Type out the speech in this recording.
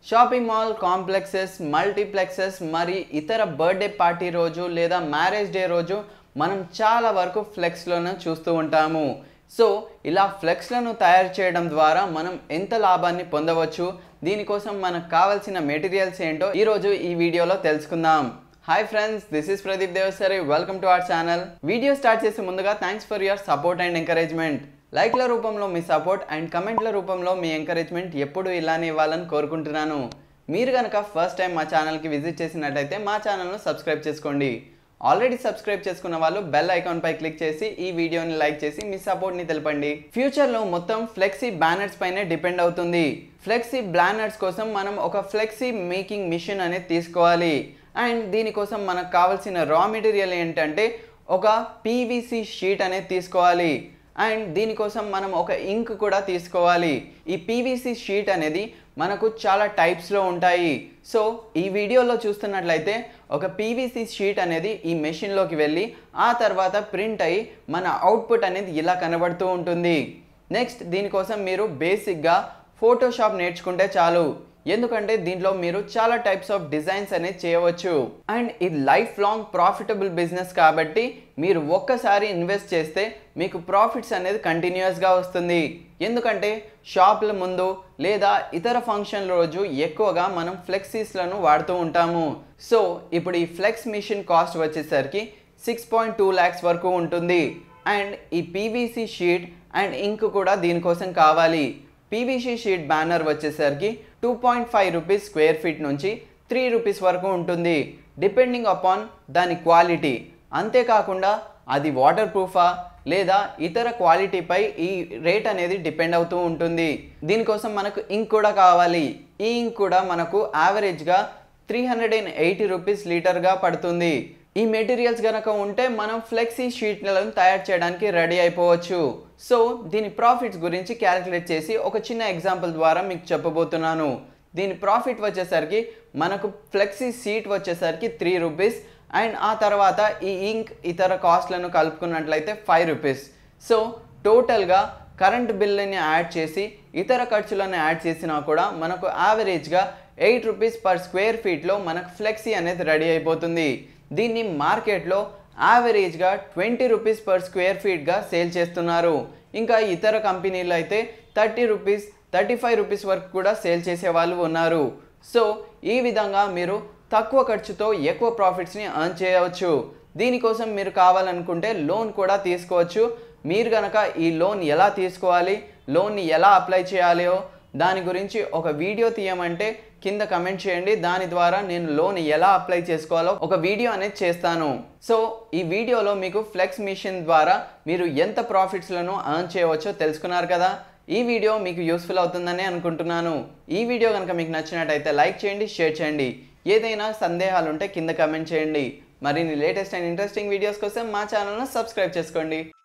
Shopping mall complexes, multiplexes మరి ఇతర birthday party రోజు లేదా మ్యారేజ్ డే రోజు మనం చాలా వరకు ఫ్లెక్స్లను చూస్తూ ఉంటాము. సో ఇలా ఫ్లెక్స్లను తయారు చేయడం ద్వారా మనం ఎంత లాభాన్ని పొందవచ్చు, దీనికోసం మనకు కావాల్సిన మెటీరియల్స్ ఏంటో ఈరోజు ఈ వీడియోలో తెలుసుకుందాం. Hi friends, this is Pradeep Devasari. Welcome to our channel. Video start చేసే ముందుగా thanks for your support and encouragement. లైక్ల రూపంలో మీ సపోర్ట్ అండ్ కమెంట్ల రూపంలో మీ ఎంకరేజ్మెంట్ ఎప్పుడు ఇలానే ఇవ్వాలని కోరుకుంటున్నాను. మీరు కనుక ఫస్ట్ టైం మా ఛానల్కి విజిట్ చేసినట్టయితే మా ఛానల్ను సబ్స్క్రైబ్ చేసుకోండి. ఆల్రెడీ సబ్స్క్రైబ్ చేసుకున్న వాళ్ళు బెల్ ఐకాన్ పై క్లిక్ చేసి ఈ వీడియోని లైక్ చేసి మీ సపోర్ట్ని తెలపండి. ఫ్యూచర్లో మొత్తం ఫ్లెక్సీ బ్యానర్స్ పైనే డిపెండ్ అవుతుంది. ఫ్లెక్సీ బ్యానర్స్ కోసం మనం ఒక ఫ్లెక్సీ మేకింగ్ మిషన్ అనేది తీసుకోవాలి. అండ్ దీనికోసం మనకు కావాల్సిన రా మెటీరియల్ ఏంటంటే ఒక పీవీసీ షీట్ అనేది తీసుకోవాలి. అండ్ దీనికోసం మనం ఒక ఇంక్ కూడా తీసుకోవాలి. ఈ పీవీసీ షీట్ అనేది మనకు చాలా టైప్స్లో ఉంటాయి. సో ఈ వీడియోలో చూస్తున్నట్లయితే ఒక పీవీసీ షీట్ అనేది ఈ మెషిన్లోకి వెళ్ళి ఆ తర్వాత ప్రింట్ అయ్యి మన అవుట్పుట్ అనేది ఇలా కనబడుతూ ఉంటుంది. నెక్స్ట్ దీనికోసం మీరు బేసిక్గా ఫోటోషాప్ నేర్చుకుంటే చాలు. ఎందుకంటే దీంట్లో మీరు చాలా టైప్స్ ఆఫ్ డిజైన్స్ అనేది చేయవచ్చు. అండ్ ఇది లైఫ్ లాంగ్ ప్రాఫిటబుల్ బిజినెస్ కాబట్టి మీరు ఒక్కసారి ఇన్వెస్ట్ చేస్తే మీకు ప్రాఫిట్స్ అనేది కంటిన్యూస్గా వస్తుంది. ఎందుకంటే షాప్ల ముందు లేదా ఇతర ఫంక్షన్ల రోజు ఎక్కువగా మనం ఫ్లెక్సీస్లను వాడుతూ ఉంటాము. సో ఇప్పుడు ఈ ఫ్లెక్స్ మిషన్ కాస్ట్ వచ్చేసరికి 6.2 lakhs వరకు ఉంటుంది. అండ్ ఈ పీవీసీ షీట్ అండ్ ఇంక్ కూడా దీనికోసం కావాలి. పీవీసీ షీట్ బ్యానర్ వచ్చేసరికి 2.5 రూపీస్ స్క్వేర్ ఫీట్ నుంచి 3 రూపీస్ వరకు ఉంటుంది, డిపెండింగ్ అపాన్ దాని క్వాలిటీ. అంతేకాకుండా అది వాటర్ ప్రూఫా లేదా ఇతర క్వాలిటీపై ఈ రేట్ అనేది డిపెండ్ అవుతూ ఉంటుంది. దీనికోసం మనకు ఇంక్ కూడా కావాలి. ఈ ఇంక్ కూడా మనకు యావరేజ్గా 380 రూపీస్ లీటర్గా పడుతుంది. ఈ మెటీరియల్స్ కనుక ఉంటే మనం ఫ్లెక్సీ షీట్లను తయారు చేయడానికి రెడీ అయిపోవచ్చు. సో దీని ప్రాఫిట్స్ గురించి క్యాలిక్యులేట్ చేసి ఒక చిన్న ఎగ్జాంపుల్ ద్వారా మీకు చెప్పబోతున్నాను. దీని ప్రాఫిట్ వచ్చేసరికి మనకు ఫ్లెక్సీ షీట్ వచ్చేసరికి 3 రూపీస్ అండ్ ఆ తర్వాత ఈ ఇంక్ ఇతర కాస్ట్లను కలుపుకున్నట్లయితే 5 రూపీస్. సో టోటల్గా కరెంట్ బిల్లుని యాడ్ చేసి ఇతర ఖర్చులను యాడ్ చేసినా కూడా మనకు యావరేజ్గా 8 రూపీస్ పర్ స్క్వేర్ ఫీట్లో మనకు ఫ్లెక్సీ అనేది రెడీ అయిపోతుంది. దీన్ని మార్కెట్లో యావరేజ్గా 20 రూపీస్ పర్ స్క్వేర్ ఫీట్గా సేల్ చేస్తున్నారు. ఇంకా ఇతర కంపెనీలు అయితే 30 రూపీస్ 35 రూపీస్ వరకు కూడా సేల్ చేసే వాళ్ళు ఉన్నారు. సో ఈ విధంగా మీరు తక్కువ ఖర్చుతో ఎక్కువ ప్రాఫిట్స్ని ఎర్న్ చేయవచ్చు. దీనికోసం మీరు కావాలనుకుంటే లోన్ కూడా తీసుకోవచ్చు. మీరు కనుక ఈ లోన్ ఎలా తీసుకోవాలి, లోన్ని ఎలా అప్లై చేయాలో దాని గురించి ఒక వీడియో తీయమంటే కింద కమెంట్ చేయండి. దాని ద్వారా నేను లోన్ ఎలా అప్లై చేసుకోవాలో ఒక వీడియో అనేది చేస్తాను. సో ఈ వీడియోలో మీకు ఫ్లెక్స్ మిషన్ ద్వారా మీరు ఎంత ప్రాఫిట్స్లను ఎర్న్ చేయవచ్చో తెలుసుకున్నారు కదా. ఈ వీడియో మీకు యూస్ఫుల్ అవుతుందని అనుకుంటున్నాను. ఈ వీడియో కనుక మీకు నచ్చినట్టయితే లైక్ చేయండి, షేర్ చేయండి. ఏదైనా సందేహాలు ఉంటే కింద కమెంట్ చేయండి. మరిన్ని లేటెస్ట్ అండ్ ఇంట్రెస్టింగ్ వీడియోస్ కోసం మా ఛానల్ను సబ్స్క్రైబ్ చేసుకోండి.